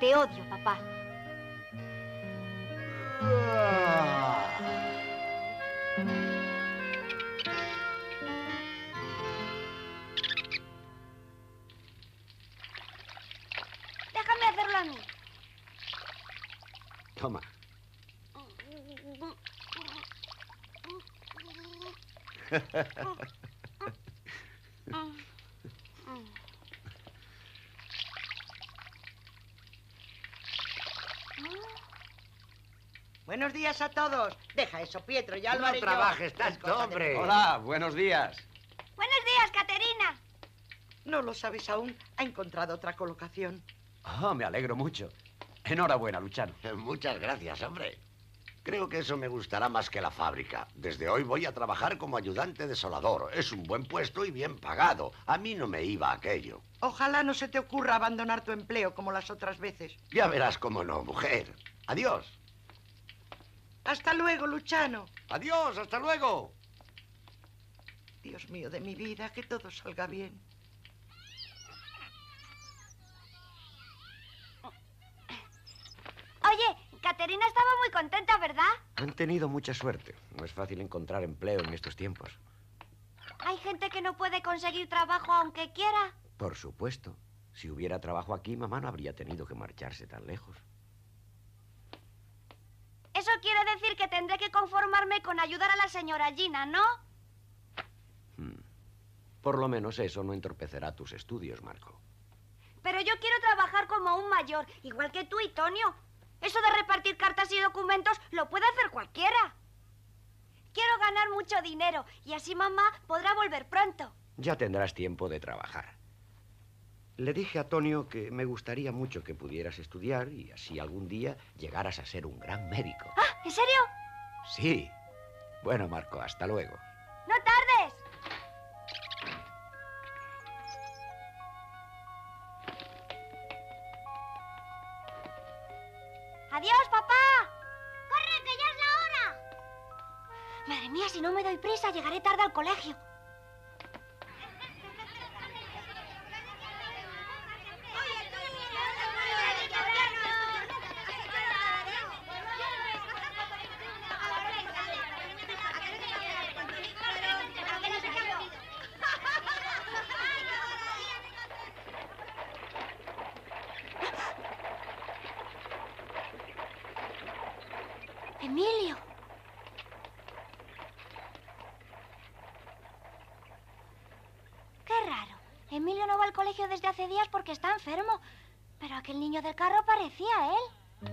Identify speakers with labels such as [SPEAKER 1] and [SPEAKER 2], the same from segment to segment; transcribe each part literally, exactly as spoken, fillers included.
[SPEAKER 1] Te odio, papá. Déjame hacerlo a mí.
[SPEAKER 2] Toma.
[SPEAKER 3] Buenos días a todos. Deja eso, Pietro, ya lo
[SPEAKER 2] No
[SPEAKER 3] haré yo.
[SPEAKER 2] trabajes
[SPEAKER 3] Es
[SPEAKER 2] tanto,
[SPEAKER 3] cosa de-
[SPEAKER 2] hombre. Hola, buenos días.
[SPEAKER 1] Buenos días, Caterina.
[SPEAKER 3] No lo sabes aún. Ha encontrado otra colocación.
[SPEAKER 2] Oh, me alegro mucho. Enhorabuena, Luciano. Muchas gracias, hombre. Creo que eso me gustará más que la fábrica. Desde hoy voy a trabajar como ayudante desolador. Es un buen puesto y bien pagado. A mí no me iba aquello.
[SPEAKER 3] Ojalá no se te ocurra abandonar tu empleo como las otras veces.
[SPEAKER 2] Ya verás cómo no, mujer. Adiós.
[SPEAKER 3] Hasta luego, Luciano.
[SPEAKER 2] Adiós, hasta luego.
[SPEAKER 3] Dios mío de mi vida, que todo salga bien.
[SPEAKER 1] Oye, Caterina estaba muy contenta, ¿verdad?
[SPEAKER 2] Han tenido mucha suerte. No es fácil encontrar empleo en estos tiempos.
[SPEAKER 1] Hay gente que no puede conseguir trabajo aunque quiera.
[SPEAKER 2] Por supuesto. Si hubiera trabajo aquí, mamá no habría tenido que marcharse tan lejos.
[SPEAKER 1] Eso quiere decir que tendré que conformarme con ayudar a la señora Gina, ¿no?
[SPEAKER 2] Hmm. Por lo menos eso no entorpecerá tus estudios, Marco.
[SPEAKER 1] Pero yo quiero trabajar como un mayor, igual que tú y Tonio. Eso de repartir cartas y documentos lo puede hacer cualquiera. Quiero ganar mucho dinero y así mamá podrá volver pronto.
[SPEAKER 2] Ya tendrás tiempo de trabajar. Le dije a Tonio que me gustaría mucho que pudieras estudiar y así algún día llegaras a ser un gran médico.
[SPEAKER 1] ¿Ah, en serio?
[SPEAKER 2] Sí. Bueno, Marco, hasta luego.
[SPEAKER 1] ¡No tardes! ¡Adiós, papá! ¡Corre, que ya es la hora! Madre mía, si no me doy prisa, llegaré tarde al colegio. Emilio. Qué raro. Emilio no va al colegio desde hace días porque está enfermo. Pero aquel niño del carro parecía él.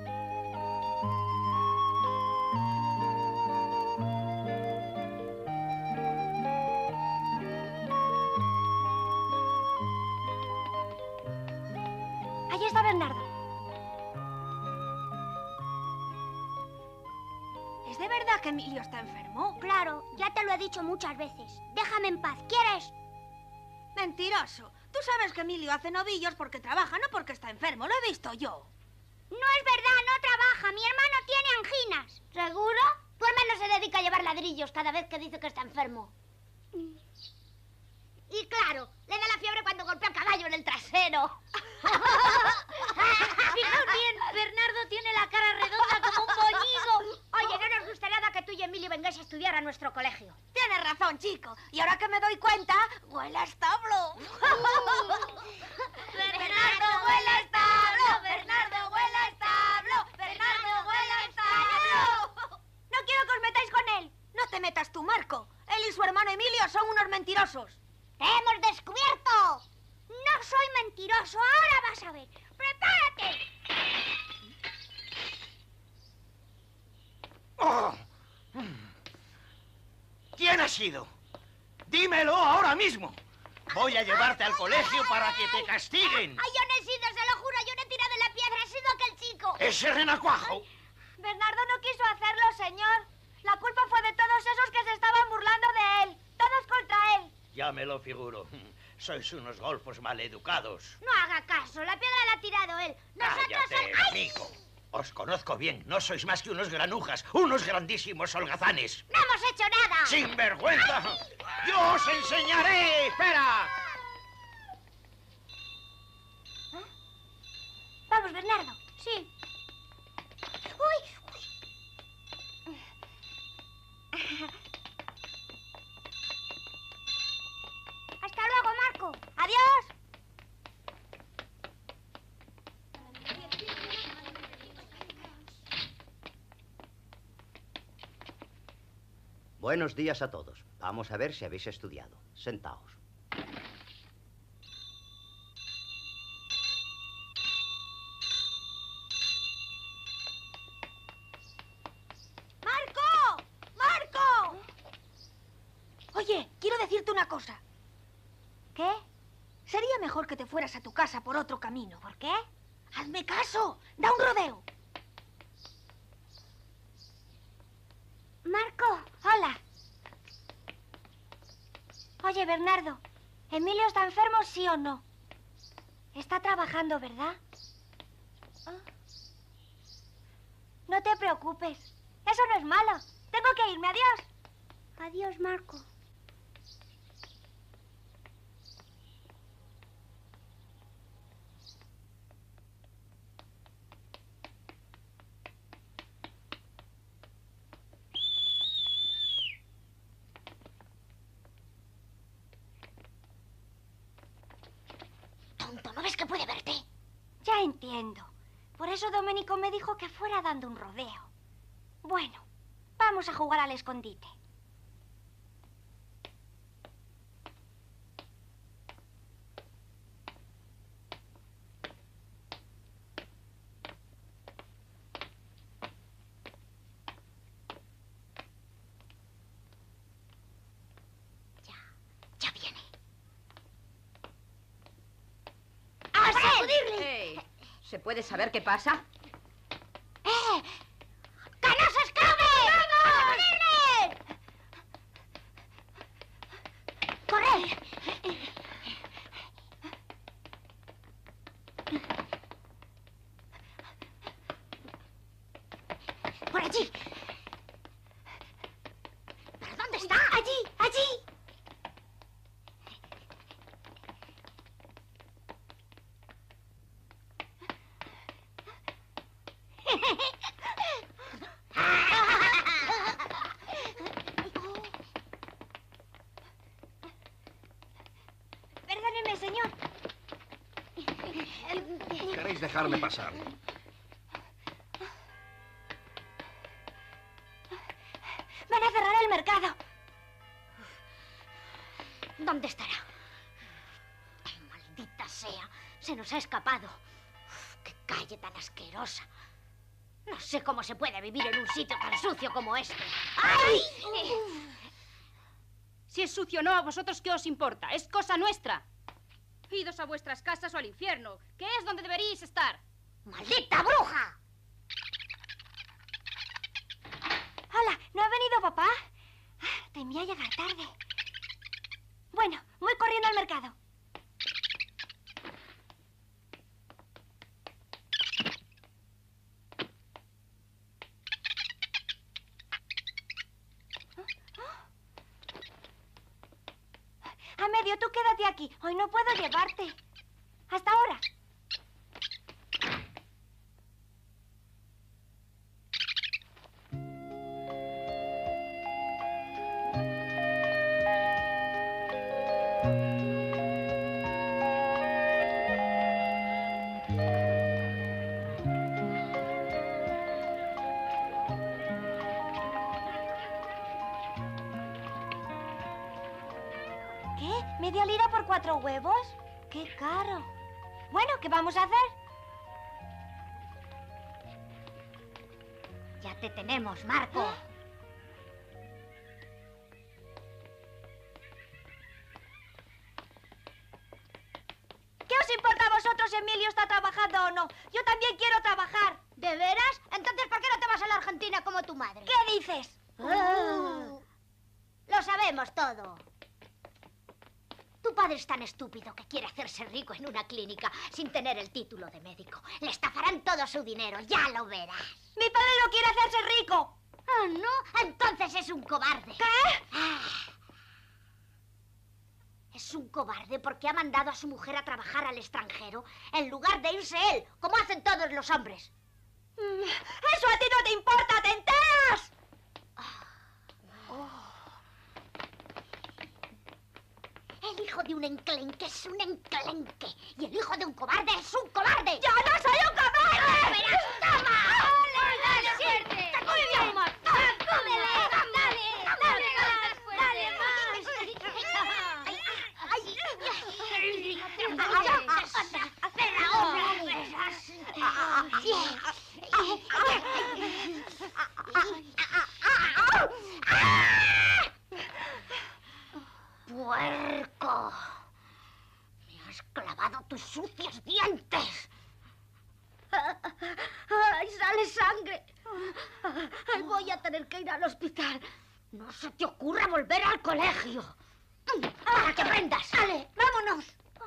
[SPEAKER 1] Allí está Bernardo. ¿Es de verdad que Emilio está enfermo?
[SPEAKER 4] Claro, ya te lo he dicho muchas veces. Déjame en paz, ¿quieres?
[SPEAKER 1] Mentiroso. Tú sabes que Emilio hace novillos porque trabaja, no porque está enfermo. Lo he visto yo.
[SPEAKER 4] No es verdad, no trabaja. Mi hermano tiene anginas. ¿Seguro? Tu hermano se dedica a llevar ladrillos cada vez que dice que está enfermo. Y claro, le da la fiebre cuando golpea a caballo en el trasero.
[SPEAKER 1] Fijaos bien, Bernardo tiene la cara redonda como un bolligo.
[SPEAKER 4] Oye, no nos gusta nada que tú y Emilio vengáis a estudiar a nuestro colegio.
[SPEAKER 1] Tienes razón, chico. Y ahora que me doy cuenta, huele a establo. Bernardo huele a establo. Bernardo huele a establo. Bernardo huele a establo. No quiero que os metáis con él. No te metas tú, Marco. Él y su hermano Emilio son unos mentirosos.
[SPEAKER 4] ¡Te hemos descubierto! No soy mentiroso, ahora vas a ver. ¡Prepárate!
[SPEAKER 5] Oh. ¿Quién ha sido? Dímelo ahora mismo. Voy a llevarte al colegio para que te castiguen.
[SPEAKER 4] Ay, yo no he sido, se lo juro, yo no he tirado la piedra, ha sido aquel chico.
[SPEAKER 5] ¡Ese renacuajo!
[SPEAKER 1] Bernardo no quiso hacerlo, señor. La culpa fue de todos esos que se estaban burlando de él. Todos contra él.
[SPEAKER 5] Ya me lo figuro. Sois unos golfos maleducados.
[SPEAKER 4] No haga caso, la piedra la ha tirado él. Nosotros
[SPEAKER 5] Cállate,
[SPEAKER 4] somos...
[SPEAKER 5] amigo. Os conozco bien. No sois más que unos granujas, unos grandísimos holgazanes.
[SPEAKER 4] ¡No hemos hecho nada!
[SPEAKER 5] ¡Sin vergüenza! ¡Yo os enseñaré! ¡Espera!
[SPEAKER 4] Vamos, Bernardo. Sí. Uy, uy. Hasta luego, Marco.
[SPEAKER 1] ¡Adiós!
[SPEAKER 6] Buenos días a todos. Vamos a ver si habéis estudiado. Sentaos.
[SPEAKER 1] ¡Marco! ¡Marco! Oye, quiero decirte una cosa.
[SPEAKER 4] ¿Qué?
[SPEAKER 1] Sería mejor que te fueras a tu casa por otro camino.
[SPEAKER 4] ¿Por qué?
[SPEAKER 1] ¡Hazme caso! ¡Da un rodeo!
[SPEAKER 4] Marco.
[SPEAKER 1] Hola.
[SPEAKER 4] Oye, Bernardo, ¿Emilio está enfermo, sí o no? Está trabajando, ¿verdad?
[SPEAKER 1] Ah.
[SPEAKER 4] No te preocupes. Eso no es malo. Tengo que irme. Adiós. Adiós, Marco.
[SPEAKER 1] Tonto, ¿no ves que puede verte?
[SPEAKER 4] Ya entiendo. Por eso Domenico me dijo que fuera dando un rodeo. Bueno, vamos a jugar al escondite.
[SPEAKER 1] Ya viene.
[SPEAKER 4] ¡A sacudirle!
[SPEAKER 7] Hey, ¿se puede saber qué pasa?
[SPEAKER 4] ¡Eh! ¡Que no se escape! ¡Vamos! ¡A sacudirle! ¡Corred!
[SPEAKER 1] ¡Por allí! ¿Pero dónde está?
[SPEAKER 4] ¡Allí! ¡Allí! Perdóneme, señor.
[SPEAKER 5] ¿Queréis dejarme pasar?
[SPEAKER 4] Van a cerrar el mercado.
[SPEAKER 1] ¿Dónde estará? Ay, maldita sea. Se nos ha escapado. Uf, qué calle tan asquerosa. No sé cómo se puede vivir en un sitio tan sucio como este. ¡Ay!
[SPEAKER 7] Si es sucio o no, ¿a vosotros qué os importa? Es cosa nuestra. Idos a vuestras casas o al infierno, que es donde deberíais estar.
[SPEAKER 1] ¡Maldita bruja!
[SPEAKER 4] Hola, ¿no ha venido papá? Ah, temía llegar tarde. Bueno, voy corriendo al mercado. A medio, tú quédate aquí. Hoy no puedo llevarte. Hasta ahora. ¿Qué? ¿Media lira por cuatro huevos? ¡Qué caro! Bueno, ¿qué vamos a hacer?
[SPEAKER 1] Ya te tenemos, Marco.
[SPEAKER 4] ¿Qué os importa a vosotros si Emilio está trabajando o no? Yo también quiero trabajar.
[SPEAKER 1] ¿De veras? Entonces, ¿por qué no te vas a la Argentina como tu madre?
[SPEAKER 4] ¿Qué dices?
[SPEAKER 1] Ah. Lo sabemos todo. Tu padre es tan estúpido que quiere hacerse rico en una clínica sin tener el título de médico. Le estafarán todo su dinero, ya lo verás.
[SPEAKER 4] Mi padre no quiere hacerse rico.
[SPEAKER 1] Ah, ¿no? Entonces es un cobarde.
[SPEAKER 4] ¿Qué?
[SPEAKER 1] Ah.
[SPEAKER 4] Es un cobarde porque ha mandado a su mujer a trabajar al extranjero en lugar de irse él, como hacen todos los hombres.
[SPEAKER 1] ¡Eso a ti no te importa! ¿Te enteras?
[SPEAKER 4] El hijo de un enclenque es un enclenque. Y el hijo de un cobarde es un cobarde.
[SPEAKER 1] ¡Yo no soy un cobarde!
[SPEAKER 4] ¡Verás, toma!
[SPEAKER 7] ¡Dale, dale, suerte!
[SPEAKER 4] ¡Muy bien! ¡Dale! ¡Dale! ¡Dale!
[SPEAKER 7] ¡Dale
[SPEAKER 4] ¡Puerco! Me has clavado tus sucios dientes. ¡Ay, sale sangre! Ay, voy a tener que ir al hospital. No se te ocurra volver al colegio. ¡Para que aprendas! ¡Dale, vámonos!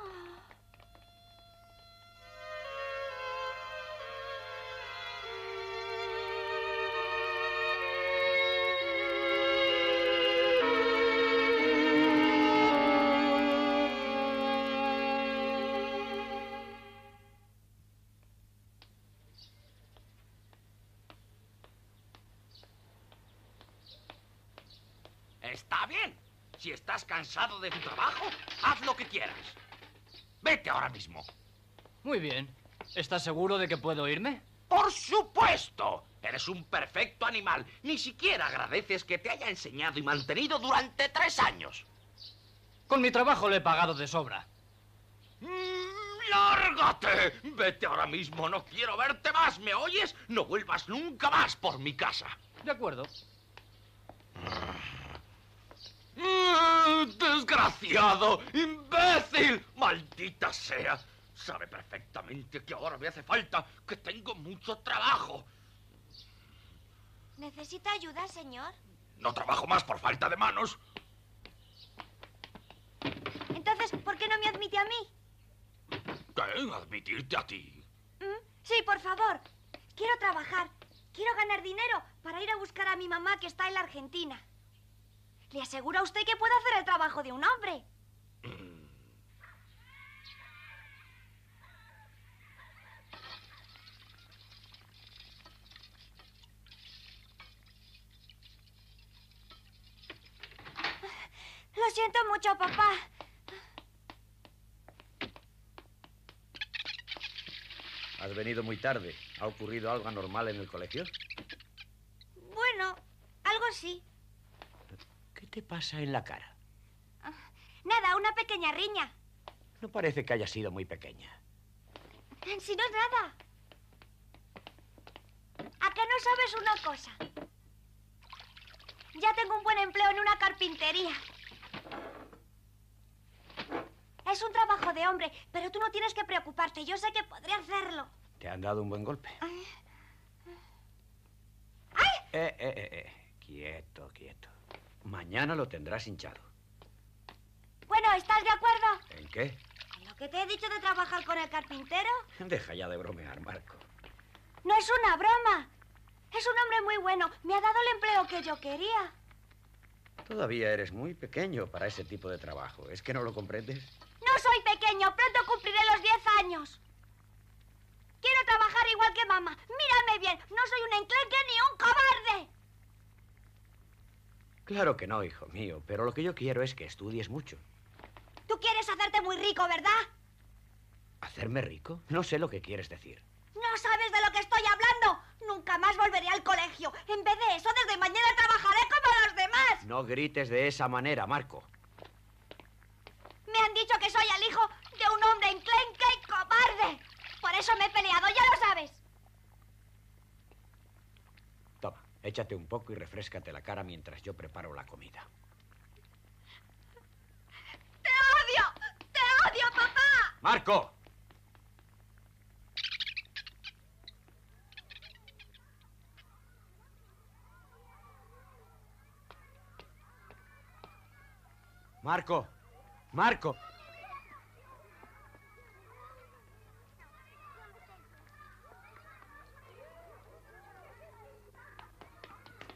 [SPEAKER 5] Está bien. Si estás cansado de tu trabajo, haz lo que quieras. Vete ahora mismo.
[SPEAKER 8] Muy bien. ¿Estás seguro de que puedo irme?
[SPEAKER 5] ¡Por supuesto! Eres un perfecto animal. Ni siquiera agradeces que te haya enseñado y mantenido durante tres años.
[SPEAKER 8] Con mi trabajo le he pagado de sobra.
[SPEAKER 5] Mm, ¡Lárgate! Vete ahora mismo. No quiero verte más. ¿Me oyes? No vuelvas nunca más por mi casa.
[SPEAKER 8] De acuerdo.
[SPEAKER 5] Mm, ¡Desgraciado! ¡Imbécil! ¡Maldita sea! Sabe perfectamente que ahora me hace falta, que tengo mucho trabajo.
[SPEAKER 1] ¿Necesita ayuda, señor?
[SPEAKER 5] No trabajo más por falta de manos.
[SPEAKER 1] Entonces, ¿por qué no me admite a mí?
[SPEAKER 5] ¿Qué? ¿Admitirte a ti?
[SPEAKER 1] ¿Mm? Sí, por favor. Quiero trabajar. Quiero ganar dinero para ir a buscar a mi mamá que está en la Argentina. Le aseguro a usted que puedo hacer el trabajo de un hombre.
[SPEAKER 5] Mm.
[SPEAKER 1] Lo siento mucho, papá.
[SPEAKER 2] Has venido muy tarde. ¿Ha ocurrido algo anormal en el colegio?
[SPEAKER 1] Bueno, algo sí.
[SPEAKER 2] ¿Qué te pasa en la cara?
[SPEAKER 1] Nada, una pequeña riña.
[SPEAKER 2] No parece que haya sido muy pequeña.
[SPEAKER 1] Si no es nada. ¿A qué no sabes una cosa? Ya tengo un buen empleo en una carpintería. Es un trabajo de hombre, pero tú no tienes que preocuparte. Yo sé que podré hacerlo.
[SPEAKER 2] ¿Te han dado un buen golpe?
[SPEAKER 1] ¡Ay!
[SPEAKER 2] Eh, eh, eh, eh. Quieto, quieto. Mañana lo tendrás hinchado.
[SPEAKER 1] Bueno, ¿estás de acuerdo?
[SPEAKER 2] ¿En qué?
[SPEAKER 1] ¿En lo que te he dicho de trabajar con el carpintero?
[SPEAKER 2] Deja ya de bromear, Marco.
[SPEAKER 1] No es una broma. Es un hombre muy bueno. Me ha dado el empleo que yo quería.
[SPEAKER 2] Todavía eres muy pequeño para ese tipo de trabajo. ¿Es que no lo comprendes?
[SPEAKER 1] No soy pequeño. Pronto cumpliré los diez años. Quiero trabajar igual que mamá. Mírame bien. No soy un enclenque ni un cobarde.
[SPEAKER 2] Claro que no, hijo mío. Pero lo que yo quiero es que estudies mucho.
[SPEAKER 1] Tú quieres hacerte muy rico, ¿verdad?
[SPEAKER 2] ¿Hacerme rico? No sé lo que quieres decir.
[SPEAKER 1] No sabes de lo que estoy hablando. Nunca más volveré al colegio. En vez de eso, desde mañana trabajaré como los demás.
[SPEAKER 2] No grites de esa manera, Marco.
[SPEAKER 1] Me han dicho que soy el hijo de un hombre enclenque y cobarde. Por eso me he peleado, ya lo sabes.
[SPEAKER 2] Toma, échate un poco y refréscate la cara mientras yo preparo la comida.
[SPEAKER 1] ¡Te odio! ¡Te odio, papá!
[SPEAKER 2] ¡Marco! Marco, Marco.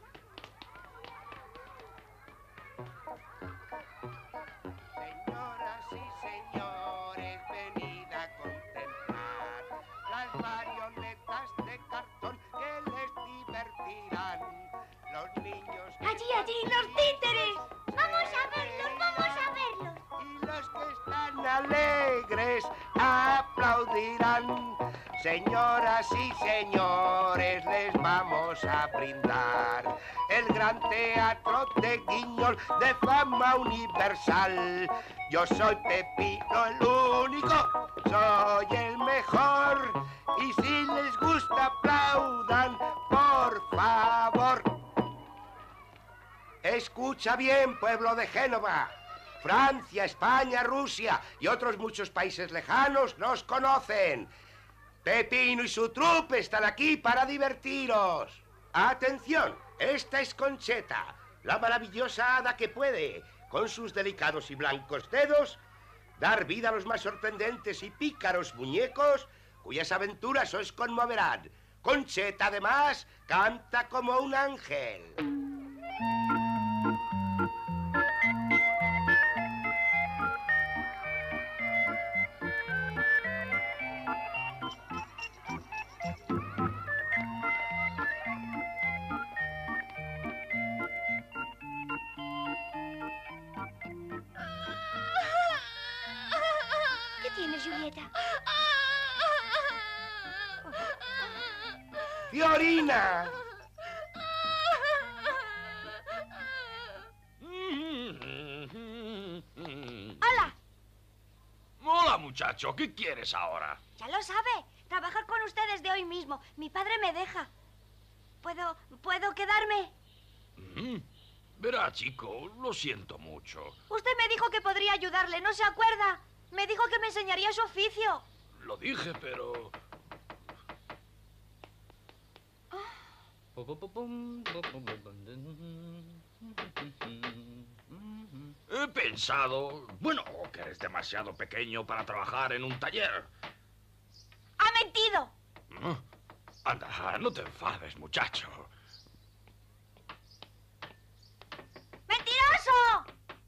[SPEAKER 5] Señora,
[SPEAKER 1] allí, los títeres!
[SPEAKER 4] ¡Vamos a verlos, vamos a verlos!
[SPEAKER 9] Y los que están alegres aplaudirán. Señoras y señores, les vamos a brindar el gran teatro de Guiñol de fama universal. Yo soy Pepino el único, soy el mejor. Y si les gusta, aplaudan, por favor. Escucha bien, pueblo de Génova. Francia, España, Rusia y otros muchos países lejanos nos conocen. Pepino y su trupe están aquí para divertiros. Atención, esta es Concheta, la maravillosa hada que puede, con sus delicados y blancos dedos, dar vida a los más sorprendentes y pícaros muñecos, cuyas aventuras os conmoverán. Concheta, además, canta como un ángel.
[SPEAKER 1] ¿Qué tienes, Julieta?
[SPEAKER 9] ¡Fiorina!
[SPEAKER 1] ¡Hala!
[SPEAKER 5] Hola, muchacho. ¿Qué quieres ahora?
[SPEAKER 1] Ya lo sabe. Trabajar con ustedes de hoy mismo. Mi padre me deja. ¿Puedo... ¿Puedo quedarme?
[SPEAKER 5] Mm. Verá, chico, lo siento mucho.
[SPEAKER 1] Usted me dijo que podría ayudarle, ¿no se acuerda? Me dijo que me enseñaría su oficio.
[SPEAKER 5] Lo dije, pero... He pensado... Bueno, que eres demasiado pequeño para trabajar en un taller.
[SPEAKER 1] ¡Ha mentido!
[SPEAKER 5] Anda, no te enfades, muchacho.
[SPEAKER 1] ¡Mentiroso!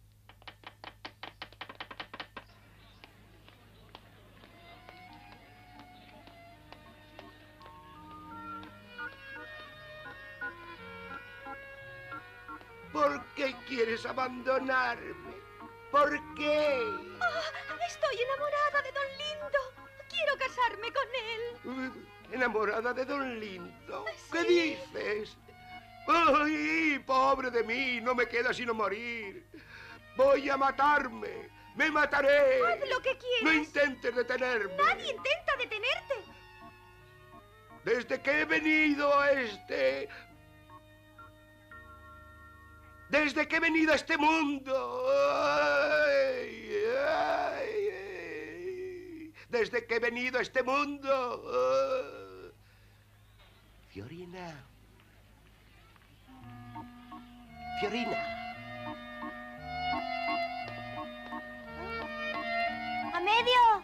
[SPEAKER 9] ¿Por qué quieres abandonarme? ¿Por qué?
[SPEAKER 3] Oh, estoy enamorada de Don Lindo. Quiero casarme con él.
[SPEAKER 9] ¿Enamorada de Don Lindo?
[SPEAKER 3] Sí.
[SPEAKER 9] ¿Qué dices? ¡Ay, pobre de mí! No me queda sino morir. Voy a matarme. ¡Me mataré!
[SPEAKER 3] Haz lo que quieras.
[SPEAKER 9] No intentes detenerme.
[SPEAKER 3] Nadie intenta detenerte.
[SPEAKER 9] Desde que he venido a este... Desde que he venido a este mundo. Ay, ay, ay. Desde que he venido a este mundo. Uh. Fiorina. Fiorina.
[SPEAKER 1] ¡A medio!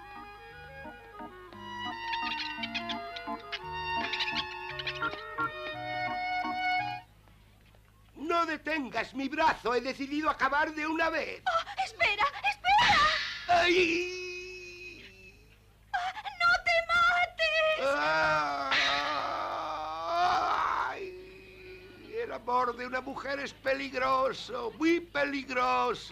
[SPEAKER 9] No detengas mi brazo. He decidido acabar de una vez.
[SPEAKER 3] Oh, espera, espera.
[SPEAKER 9] ¡Ay!
[SPEAKER 3] ¡No te mates!
[SPEAKER 9] ¡Ay! El amor de una mujer es peligroso, muy peligroso.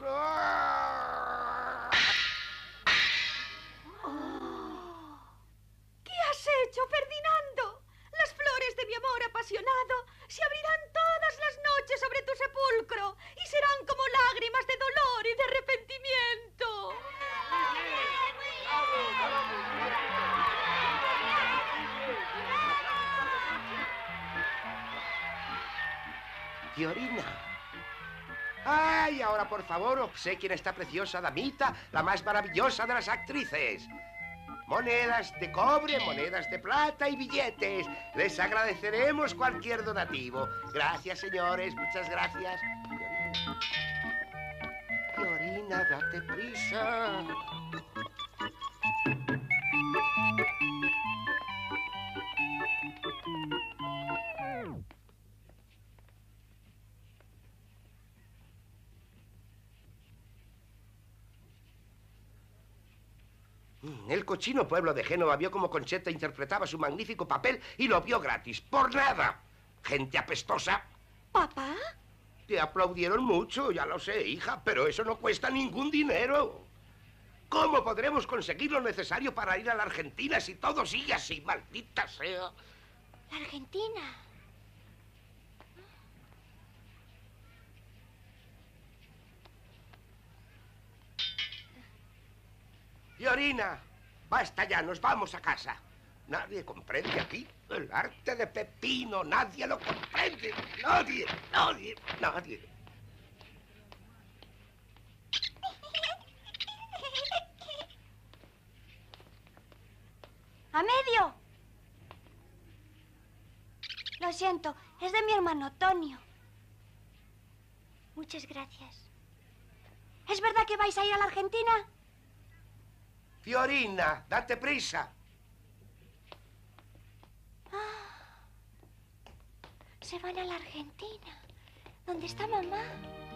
[SPEAKER 3] Oh. ¿Qué has hecho, Ferdinando? Las flores de mi amor apasionado se abrirán todas las noches sobre tu sepulcro y serán como lágrimas de dolor y de arrepentimiento.
[SPEAKER 9] Fiorina. ¡Ay! Ahora, por favor, obsequien a esta preciosa damita, la más maravillosa de las actrices. Monedas de cobre, monedas de plata y billetes. Les agradeceremos cualquier donativo. Gracias, señores. Muchas gracias. Fiorina, date prisa. El cochino pueblo de Génova vio cómo Concheta interpretaba su magnífico papel y lo vio gratis. ¡Por nada! Gente apestosa.
[SPEAKER 3] ¿Papá?
[SPEAKER 9] Te aplaudieron mucho, ya lo sé, hija, pero eso no cuesta ningún dinero. ¿Cómo podremos conseguir lo necesario para ir a la Argentina si todo sigue así, maldita sea?
[SPEAKER 1] La Argentina.
[SPEAKER 9] Fiorina, basta ya, nos vamos a casa. Nadie comprende aquí el arte de Pepino, nadie lo comprende. Nadie, nadie, nadie.
[SPEAKER 1] ¡A medio! Lo siento, es de mi hermano Tonio. Muchas gracias. ¿Es verdad que vais a ir a la Argentina?
[SPEAKER 9] Fiorina, date prisa.
[SPEAKER 1] Ah, se van a la Argentina. ¿Dónde está mamá?